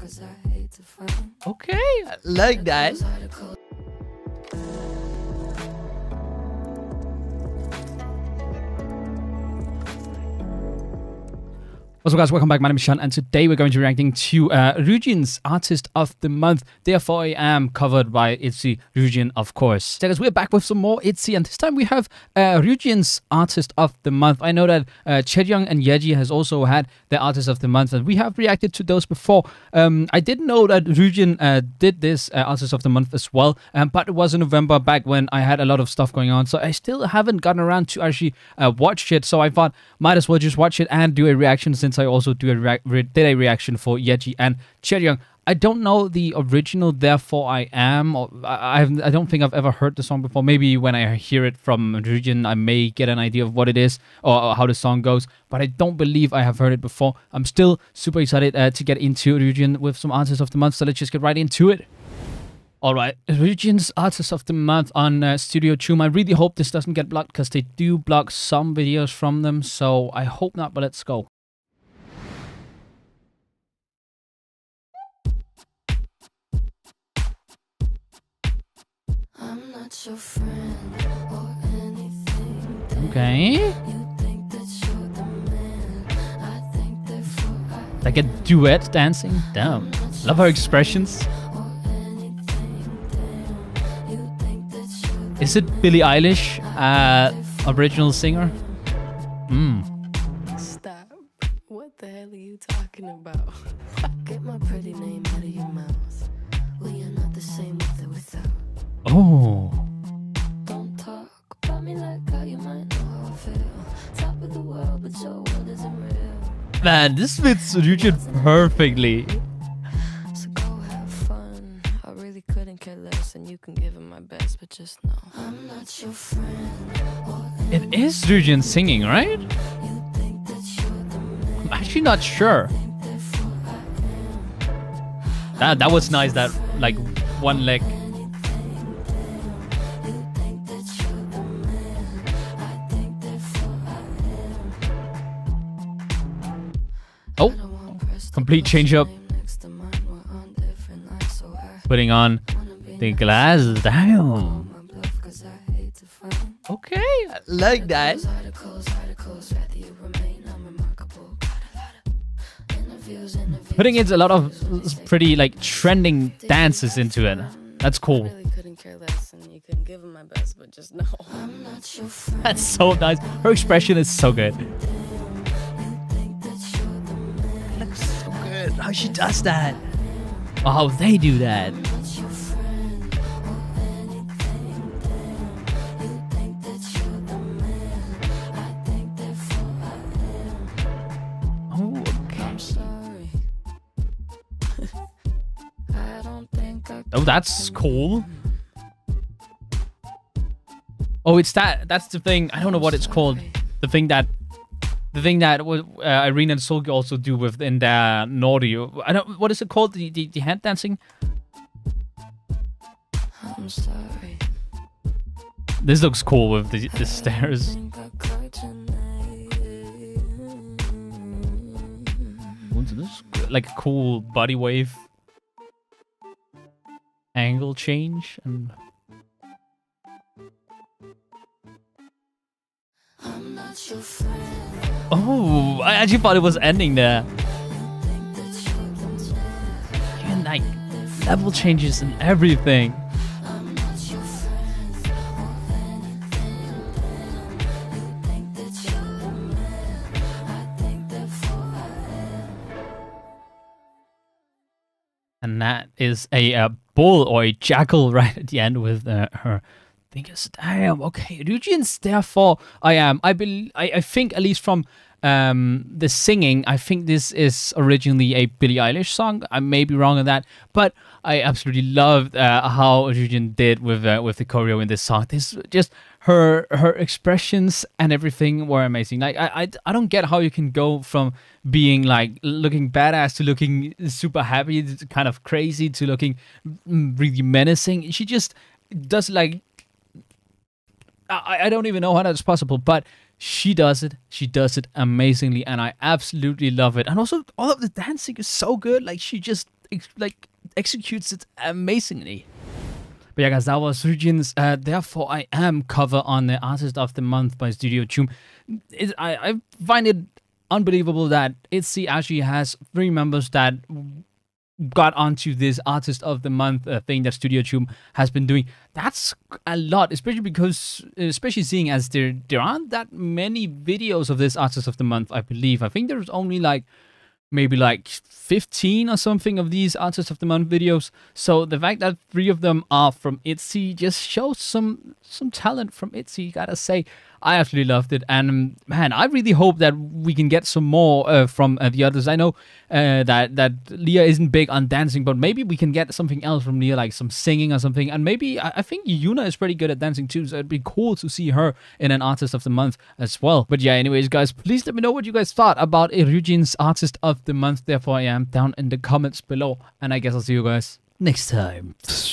Okay, I like that. What's up, guys? Welcome back. My name is Shun, and today we're going to be reacting to Ryujin's Artist of the Month. Therefore, I am covered by ITZY RYUJIN, of course. So, guys, we're back with some more ITZY, and this time we have Ryujin's Artist of the Month. I know that Chaeryeong and Yeji has also had their Artist of the Month, and we have reacted to those before. I didn't know that Ryujin did this Artist of the Month as well, but it was in November, back when I had a lot of stuff going on, so I still haven't gotten around to actually watch it. So I thought might as well just watch it and do a reaction, since I also did a reaction for Yeji and Chaeryeong. I don't know the original Therefore I Am. Or I don't think I've ever heard the song before. Maybe when I hear it from Ryujin, I may get an idea of what it is or how the song goes. But I don't believe I have heard it before. I'm still super excited to get into Ryujin with some Artists of the Month. So let's just get right into it. Alright, Ryujin's Artist of the Month on Studio Choom. I really hope this doesn't get blocked, because they do block some videos from them. So I hope not, but let's go. Your friend or anything. Okay. Like a duet dancing? Damn. Love her expressions. Is it Billie Eilish, original singer? Stop. What the hell are you talking about? Get my pretty name out of your mouth. Well, you're not the same with or without. Oh. Don't talk about me like how you might know how I feel. Top of the world, but your world isn't real. Man, this fits Ryujin perfectly. So go have fun. I really couldn't care less, and you can give it my best, but just know I'm not your friend. It is Ryujin singing, right? I'm actually not sure. That was nice, that like one leg. Oh, complete change up. Putting on the glass. Damn. Okay, I like that. Putting in a lot of pretty like trending dances into it. That's cool. That's so nice. Her expression is so good. How she does that. Or how they do that. Oh, okay. Oh, that's cool. Oh, it's that's the thing. I don't know what it's called. The thing that Irene and Solgi also do within their Naughty. I don't. What is it called? The hand dancing. I'm sorry. This looks cool with the stairs. What's this? Like a cool body wave. Angle change and. I'm not your friend. Oh, I actually thought it was ending there. Even like level changes and everything. And that is a bull or a jackal right at the end with her fingers. Damn. Okay, Ryujin's Therefore I Am. I think, at least from the singing, I think this is originally a Billie Eilish song. I may be wrong on that, but I absolutely loved how Ryujin did with the choreo in this song. This just her expressions and everything were amazing. Like I don't get how you can go from being like looking badass to looking super happy, to kind of crazy, to looking really menacing. She just does like I don't even know how that's possible, but she does it. She does it amazingly, and I absolutely love it. And also, all of the dancing is so good. Like, she just executes it amazingly. But yeah, guys, that was Ryujin's Therefore I Am cover on the Artist of the Month by Studio Choom. I find it unbelievable that ITZY actually has 3 members that got onto this Artist of the Month thing that Studio Choom has been doing. That's a lot, especially seeing as there aren't that many videos of this Artist of the Month, I believe. I think there's only maybe 15 or something of these Artists of the Month videos. So the fact that 3 of them are from ITZY just shows some talent from ITZY, gotta say. I absolutely loved it, and man, I really hope that we can get some more from the others. I know that Leah isn't big on dancing, but maybe we can get something else from Leah, like some singing or something. And maybe I think Yuna is pretty good at dancing too, so it'd be cool to see her in an Artist of the Month as well. But yeah, anyways, guys, please let me know what you guys thought about Ryujin's Artist of the Month. Therefore I Am down in the comments below, and I guess I'll see you guys next time.